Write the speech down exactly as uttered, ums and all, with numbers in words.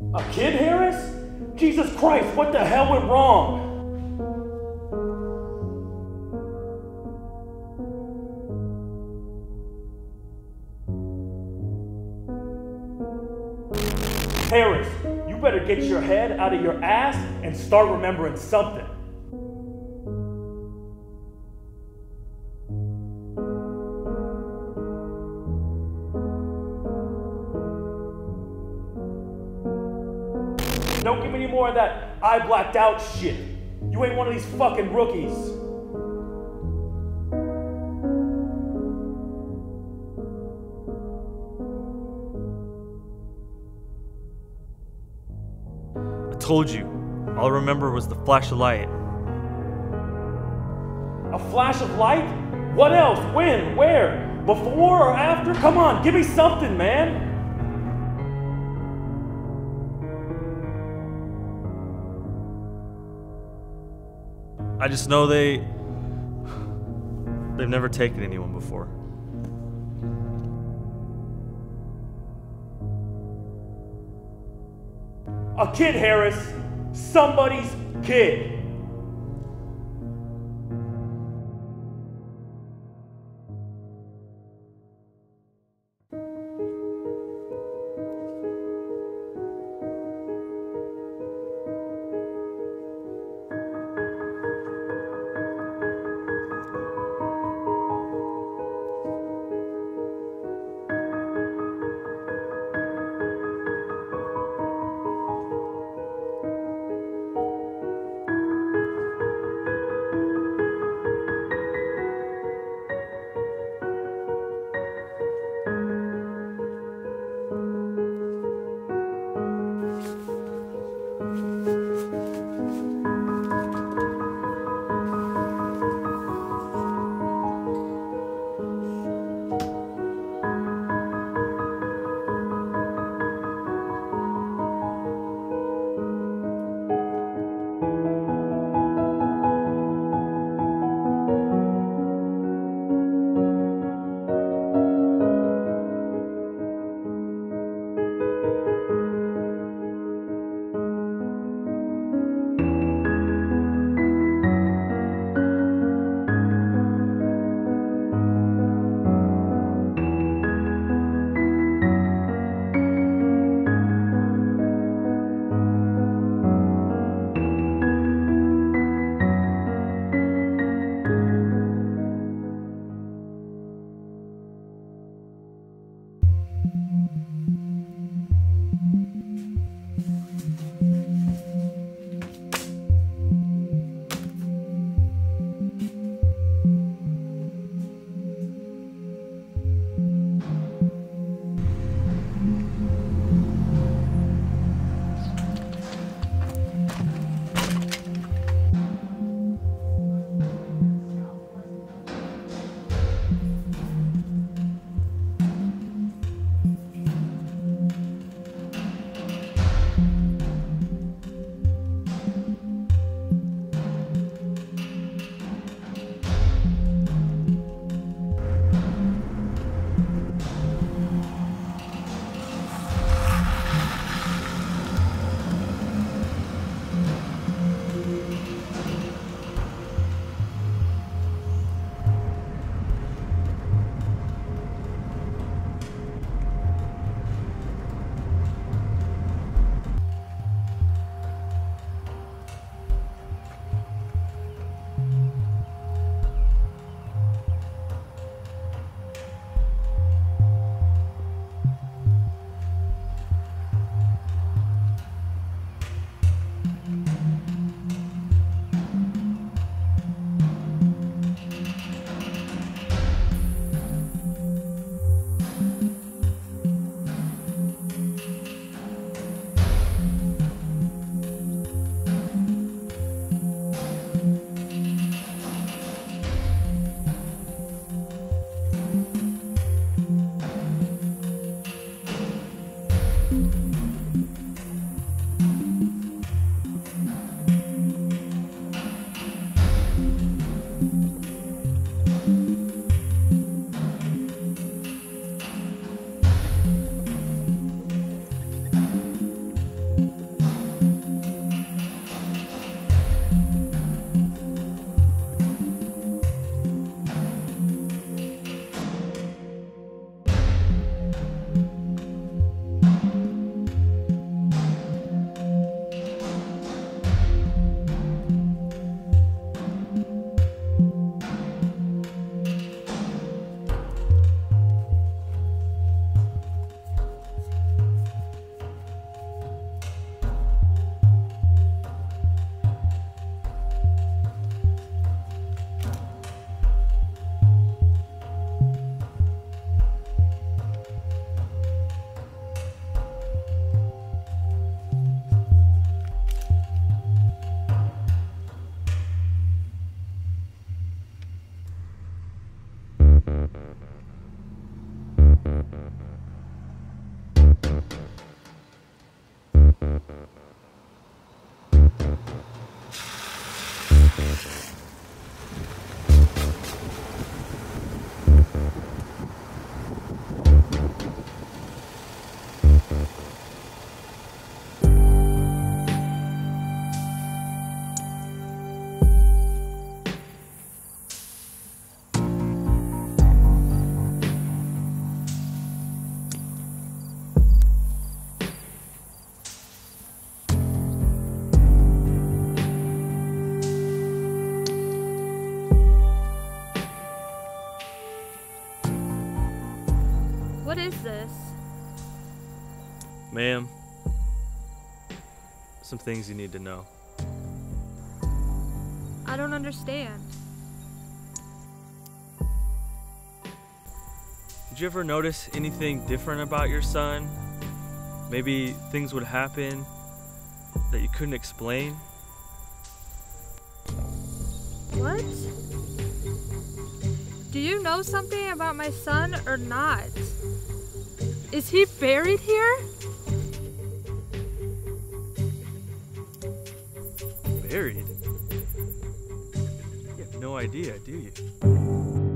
A kid, Harris? Jesus Christ, what the hell went wrong? Harris, you better get your head out of your ass and start remembering something. Don't give me any more of that I blacked out shit. You ain't one of these fucking rookies. I told you, all I remember was the flash of light. A flash of light? What else? When? Where? Before or after? Come on, give me something, man. I just know they... they've never taken anyone before. A kid, Harris. Somebody's kid. What is this? Ma'am, some things you need to know. I don't understand. Did you ever notice anything different about your son? Maybe things would happen that you couldn't explain? What? Do you know something about my son or not? Is he buried here? Buried? You have no idea, do you?